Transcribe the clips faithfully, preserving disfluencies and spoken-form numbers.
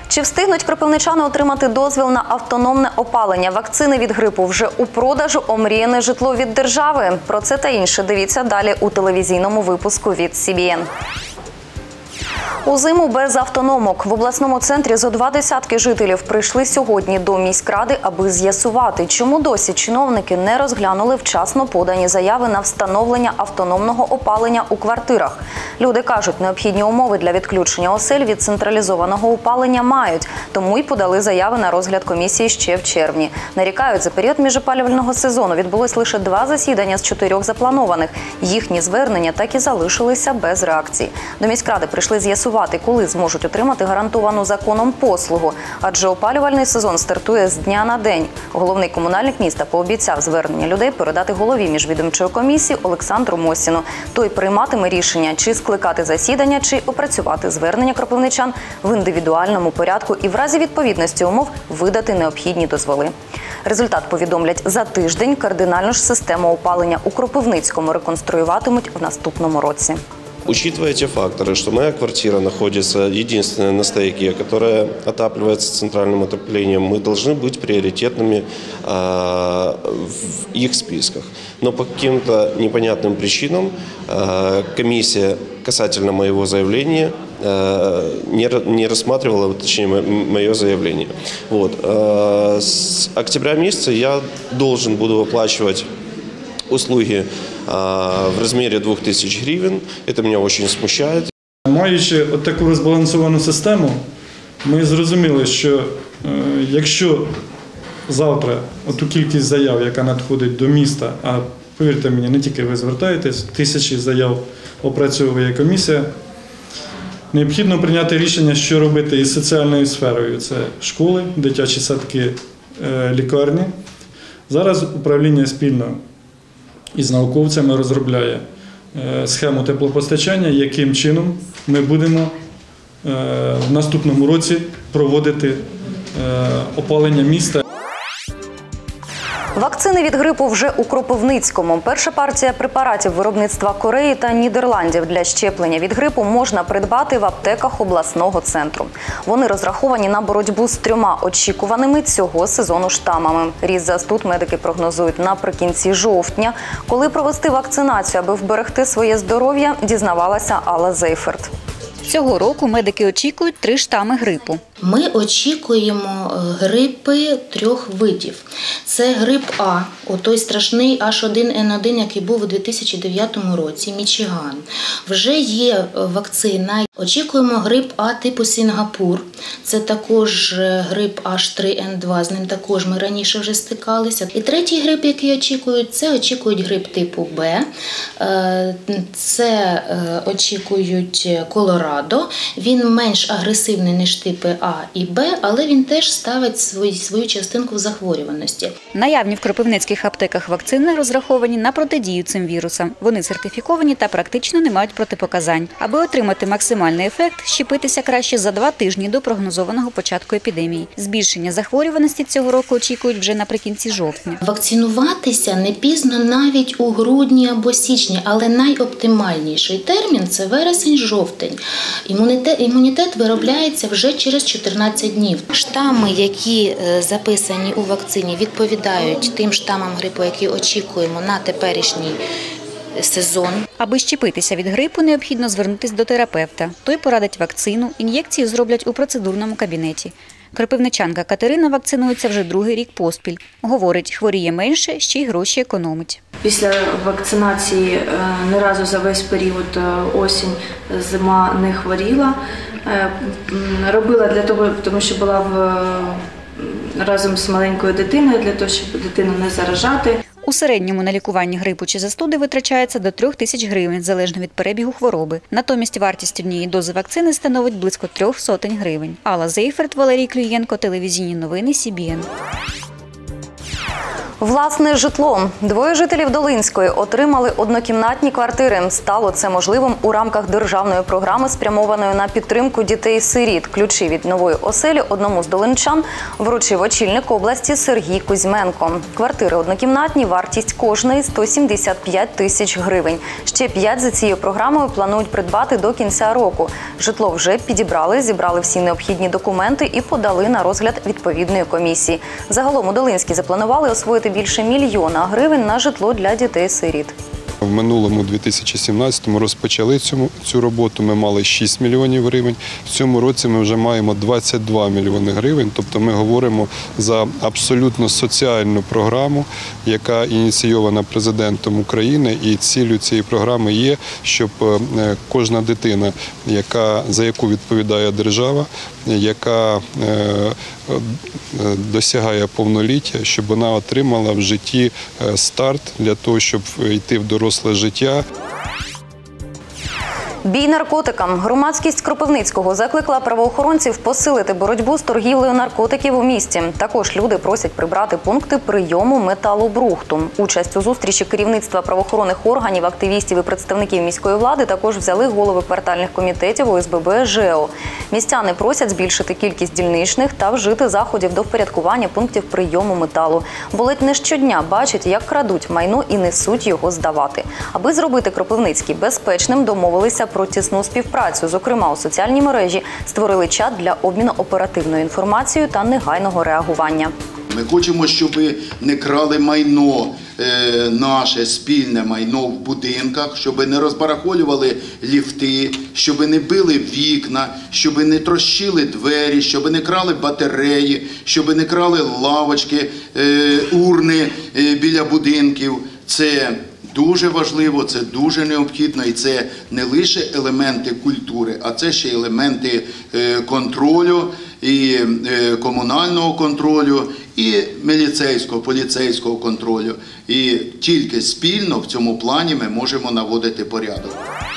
Чи встигнуть кропивничани отримати дозвіл на автономне опалення? Вакцини від грипу вже у продажу, омріяне житло від держави. Про це та інше дивіться далі у телевізійному випуску від Сі Бі Ен. У зиму без автономок. В обласному центрі зо два десятки жителів прийшли сьогодні до міськради, аби з'ясувати, чому досі чиновники не розглянули вчасно подані заяви на встановлення автономного опалення у квартирах. Люди кажуть, необхідні умови для відключення осель від централізованого опалення мають, тому й подали заяви на розгляд комісії ще в червні. Нарікають, за період міжопалювального сезону відбулось лише два засідання з чотирьох запланованих. Їхні звернення так і залишилися без реакції. До міськради прийшли з'ясувати, коли зможуть отримати гарантовану законом послугу. Адже опалювальний сезон стартує з дня на день. Головний комунальник міста пообіцяв звернення людей передати голові міжвідомчої комісії Олександру Мосіну. Той прийматиме рішення, чи скликати засідання, чи опрацювати звернення кропивничан в індивідуальному порядку і в разі відповідності умов видати необхідні дозволи. Результат повідомлять за тиждень. Кардинальну ж систему опалення у Кропивницькому реконструюватимуть в наступному році. Учитывая те факторы, что моя квартира находится единственная на стояке, которая отапливается центральным отоплением, мы должны быть приоритетными э, в их списках. Но по каким-то непонятным причинам э, комиссия касательно моего заявления э, не, не рассматривала, точнее, мое заявление. Вот. Э, с октября месяца я должен буду оплачивать услуги в розмірі двох тисяч гривень. Це мене дуже смущає. Маючи от таку розбалансовану систему, ми зрозуміли, що е, якщо завтра оту кількість заяв, яка надходить до міста, а повірте мені, не тільки ви звертаєтесь, тисячі заяв опрацьовує комісія, необхідно прийняти рішення, що робити із соціальною сферою. Це школи, дитячі садки, е, лікарні. Зараз управління спільно із науковцями розробляє схему теплопостачання, яким чином ми будемо в наступному році проводити опалення міста. Вакцини від грипу вже у Кропивницькому. Перша партія препаратів виробництва Кореї та Нідерландів для щеплення від грипу можна придбати в аптеках обласного центру. Вони розраховані на боротьбу з трьома очікуваними цього сезону штамами. Ріст застуд медики прогнозують наприкінці жовтня. Коли провести вакцинацію, аби вберегти своє здоров'я, дізнавалася Алла Зейферт. Цього року медики очікують три штами грипу. Ми очікуємо грипи трьох видів. Це грип А, отой страшний Аш один Ен один, який був у дві тисячі дев'ятому році, Мічиган. Вже є вакцина. Очікуємо грип А типу Сінгапур. Це також грип Аш три Ен два, з ним також ми раніше вже стикалися. І третій грип, який очікують, це очікують грип типу Б. Це очікують Колорадо. Він менш агресивний, ніж типи А і Б, але він теж ставить свою, свою частинку в захворюваності. Наявні в кропивницьких аптеках вакцини розраховані на протидію цим вірусам. Вони сертифіковані та практично не мають протипоказань. Аби отримати максимальний ефект, щепитися краще за два тижні до прогнозованого початку епідемії. Збільшення захворюваності цього року очікують вже наприкінці жовтня. Вакцинуватися не пізно навіть у грудні або січні, але найоптимальніший термін – це вересень-жовтень. Імунітет, імунітет виробляється вже через чотирнадцять днів. Штами, які записані у вакцині, відповідають тим штамам грипу, які очікуємо на теперішній сезон. Аби щепитися від грипу, необхідно звернутися до терапевта. Той порадить вакцину, ін'єкцію зроблять у процедурному кабінеті. Кропивничанка Катерина вакцинується вже другий рік поспіль. Говорить, хворіє менше, ще й гроші економить. Після вакцинації не разу за весь період осінь, зима не хворіла. Робила для того, тому що була в, разом з маленькою дитиною, для того, щоб дитину не заражати. У середньому на лікування грипу чи застуди витрачається до трьох тисяч гривень, залежно від перебігу хвороби. Натомість вартість однієї дози вакцини становить близько трьох сотень гривень. Алла Зейферт, Валерій Клюєнко, телевізійні новини Сі Бі Ен. Власне житло. Двоє жителів Долинської отримали однокімнатні квартири. Стало це можливим у рамках державної програми, спрямованої на підтримку дітей-сиріт. Ключі від нової оселі одному з долинчан вручив очільник області Сергій Кузьменко. Квартири однокімнатні, вартість кожної – сто сімдесят п'ять тисяч гривень. Ще п'ять за цією програмою планують придбати до кінця року. Житло вже підібрали, зібрали всі необхідні документи і подали на розгляд відповідної комісії. Загалом у Долинській запланували освоїти більше мільйона гривень на житло для дітей-сиріт. В минулому дві тисячі сімнадцятому розпочали цю, цю роботу, ми мали шість мільйонів гривень. В цьому році ми вже маємо двадцять два мільйони гривень, тобто ми говоримо за абсолютно соціальну програму, яка ініційована президентом України, і ціллю цієї програми є, щоб кожна дитина, яка, за яку відповідає держава, яка е, досягає повноліття, щоб вона отримала в житті старт для того, щоб йти в доросле життя. Бій наркотикам. Громадськість Кропивницького закликала правоохоронців посилити боротьбу з торгівлею наркотиків у місті. Також люди просять прибрати пункти прийому металобрухту. Участь у зустрічі керівництва правоохоронних органів, активістів і представників міської влади також взяли голови квартальних комітетів О С Б Б, ЖЕО. Містяни просять збільшити кількість дільничних та вжити заходів до впорядкування пунктів прийому металу. Бо ледь не щодня бачать, як крадуть майно і несуть його здавати. Аби зробити Кропивницький безпечним, домовилися про тісну співпрацю. Зокрема, у соціальній мережі створили чат для обміну оперативною інформацією та негайного реагування. Ми хочемо, щоб не крали майно, наше спільне майно в будинках, щоб не розбарахолювали ліфти, щоб не били вікна, щоб не трощили двері, щоб не крали батареї, щоб не крали лавочки, урни біля будинків. Це дуже важливо, це дуже необхідно, і це не лише елементи культури, а це ще елементи контролю, і комунального контролю, і міліцейського, поліцейського контролю. І тільки спільно в цьому плані ми можемо наводити порядок.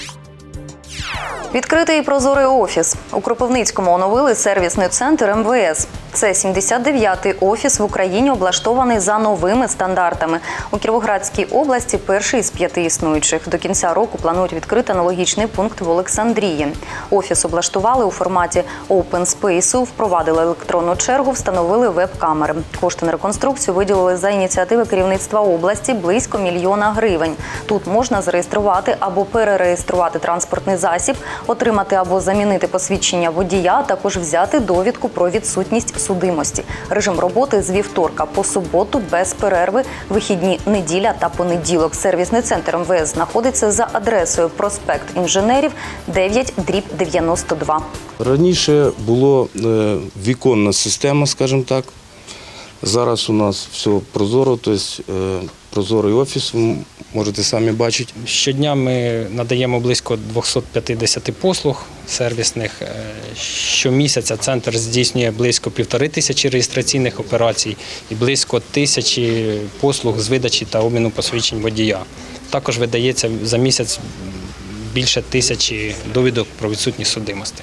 Відкритий і прозорий офіс. У Кропивницькому оновили сервісний центр М В С. Це сімдесят дев'ятий офіс в Україні, облаштований за новими стандартами. У Кіровоградській області перший із п'яти існуючих. До кінця року планують відкрити аналогічний пункт в Олександрії. Офіс облаштували у форматі Open Space, впровадили електронну чергу, встановили веб-камери. Кошти на реконструкцію виділили за ініціативи керівництва області близько мільйона гривень. Тут можна зареєструвати або перереєструвати транспортний засіб, отримати або замінити посвідчення водія, а також взяти довідку про відсутність судимості. Режим роботи з вівторка по суботу без перерви, вихідні неділя та понеділок. Сервісний центр М В С знаходиться за адресою проспект Інженерів, дев'ять дріб дев'яносто два. Раніше була віконна система, скажімо так. Зараз у нас все прозоро, тобто прозорий офіс, ви можете самі бачити. Щодня ми надаємо близько двісті п'ятдесят послуг сервісних. Щомісяця центр здійснює близько півтори тисячі реєстраційних операцій і близько тисячі послуг з видачі та обміну посвідчень водія. Також видається за місяць більше тисячі довідок про відсутність судимості.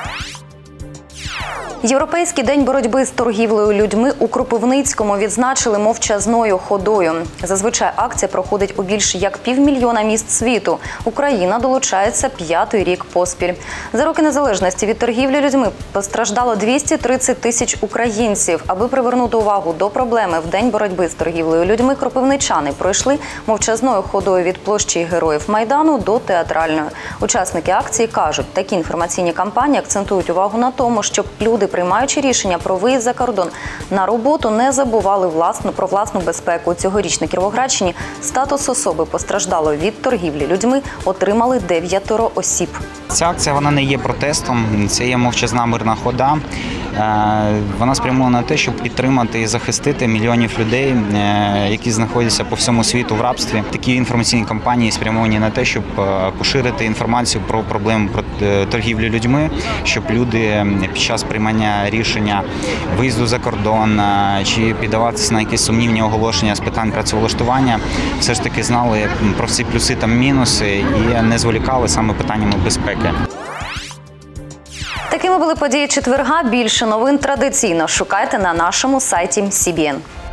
Європейський день боротьби з торгівлею людьми у Кропивницькому відзначили мовчазною ходою. Зазвичай акція проходить у більше як півмільйона міст світу. Україна долучається п'ятий рік поспіль. За роки незалежності від торгівлі людьми постраждало двісті тридцять тисяч українців. Аби привернути увагу до проблеми в день боротьби з торгівлею людьми, кропивничани пройшли мовчазною ходою від площі Героїв Майдану до Театральної. Учасники акції кажуть, такі інформаційні кампанії акцентують увагу на тому, щоб люди, приймаючи рішення про виїзд за кордон на роботу, не забували власну, про власну безпеку. Цьогоріч на Кіровоградщині статус особи постраждалої від торгівлі людьми отримали дев'ятеро осіб. Ця акція вона не є протестом, це є мовчазна мирна хода. Вона спрямована на те, щоб підтримати і захистити мільйонів людей, які знаходяться по всьому світу в рабстві. Такі інформаційні кампанії спрямовані на те, щоб поширити інформацію про проблему про торгівлю людьми, щоб люди під час приймання рішення виїзду за кордон чи піддаватися на якісь сумнівні оголошення з питань працевлаштування, все ж таки знали про всі плюси та мінуси і не зволікали саме питаннями безпеки. Такими були події четверга. Більше новин традиційно шукайте на нашому сайті Сі Бі Ен.